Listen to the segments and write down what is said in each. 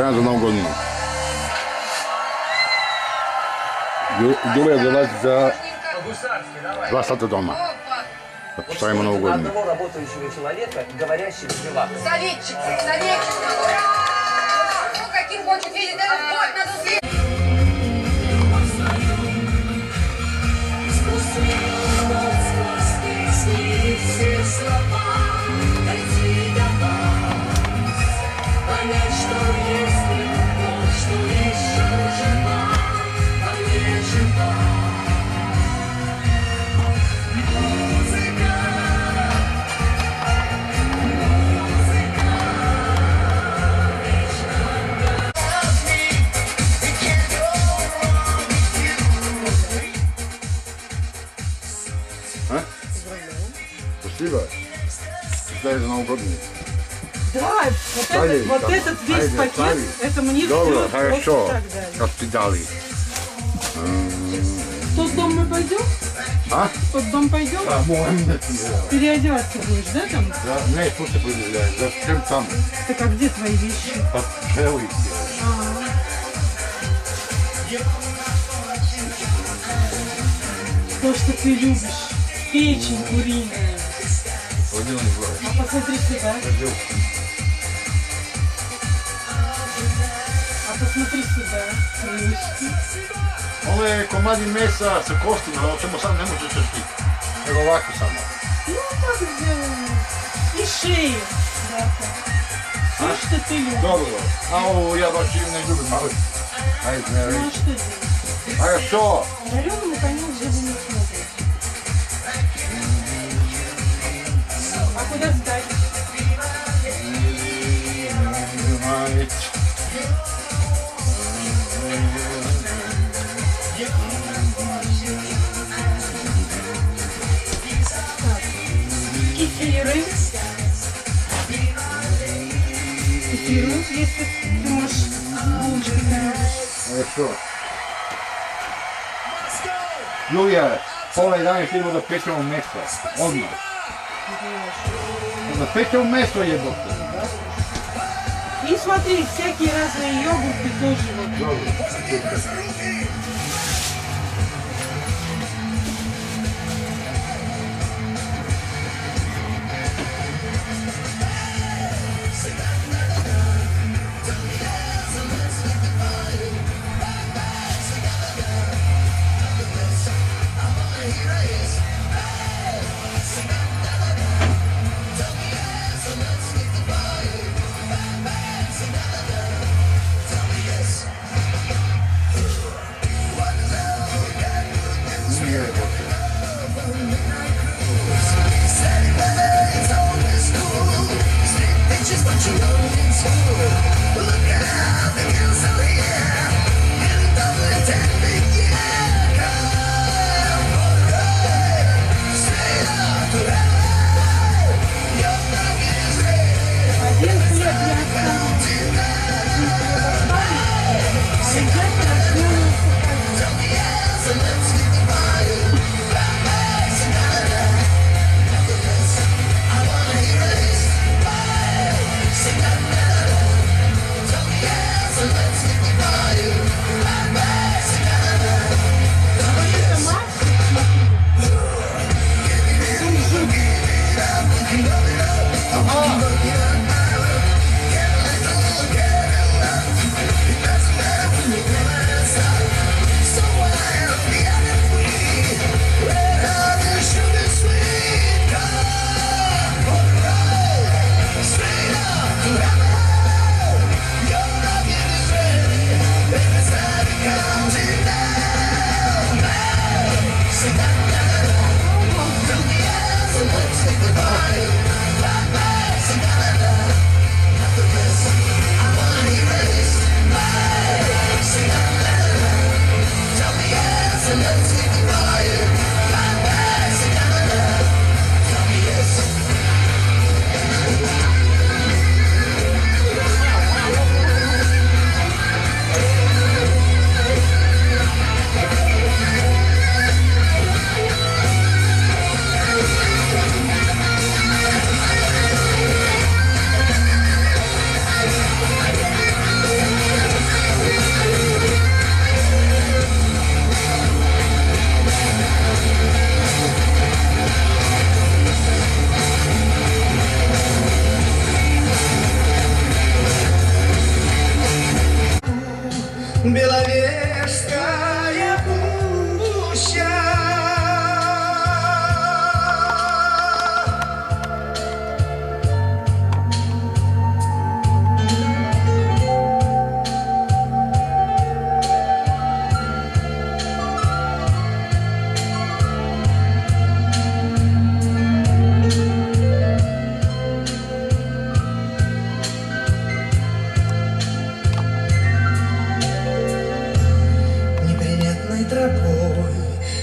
dan za Novu godinu. Dule dolazi za 2 sata doma. Da postavimo Novu godinu. Одного работающего человека, говорящий приватно. Советчик, ура! Ну, каким хочет видеть этот год, надо съесть. Спасибо. Дай за Новую годину. Да, вот этот весь пакет, это мне Добро, все хорошо. так дали. Как ты дали. В тот дом мы пойдем? А? В тот дом пойдем? Можем. Переодеваться будешь, да, там? Да, не, пусть определяет. Зачем там? Так, а где твои вещи? Под целый. То, что ты любишь. Печень куриная. Владимир Николаевич. А посмотри сюда. А посмотри сюда. Ovo je komadi mesa sa kostima, ali ćemo sad ne može češti. Nego ovako samo. Ну, так сделаем. И шею. Да, все, что ты любишь. Dobro. A ovo ja baš ne ljubim, ali... Ajde, ne Ну, а reći. что делать? A što? Дареному коню жабу не смотрит. А куда сдать? Кефиры. Кефиры, если ты можешь булочки нарезать. Хорошо. Julija, pola 11 idemo da pečemo meso. Odmah. Da pečemo meso jebote. И смотри, всякие разные йогурты тоже вот. Dobro.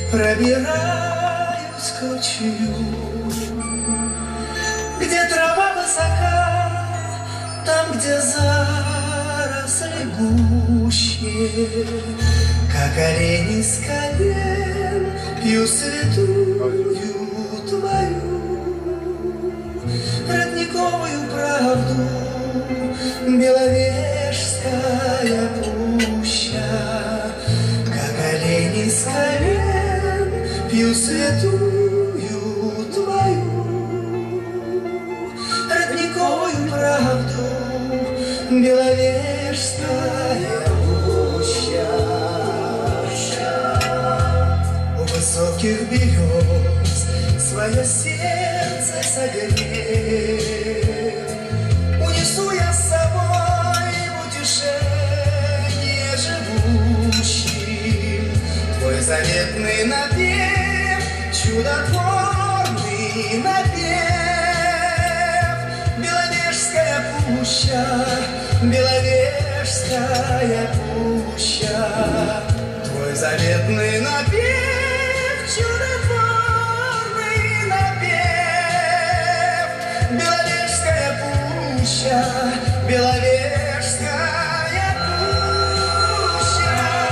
Пробираюсь к ручью, где трава высока, там, где заросли гуще, как олени с колен пью святую твою родниковую правду, Беловежская пуща, как олени с колен пью святую твою родниковую правду, Беловежская пуща. У высоких берез свое сердце согреть унесу я с собой в утешение живущим твой заветный напев, чудотворный напев. Беловежская пуща, Беловежская пуща, твой заветный напев, чудотворный напев. Беловежская пуща, Беловежская пуща.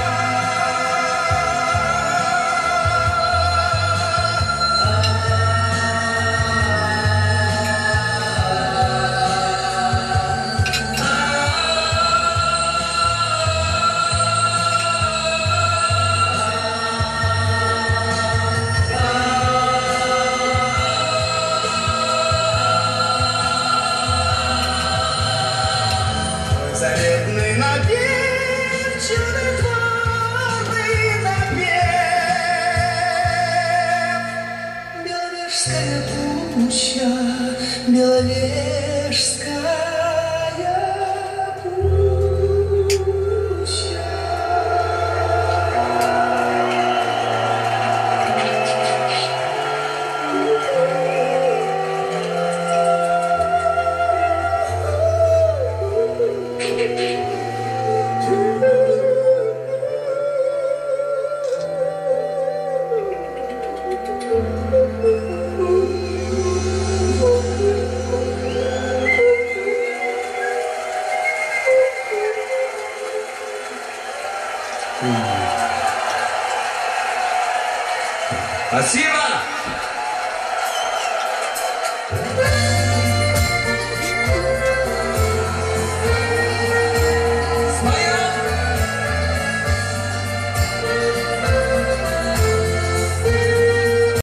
Заветный напев, чудотворный напев. Беловежская пуща, Беловежская пуща. Спасибо!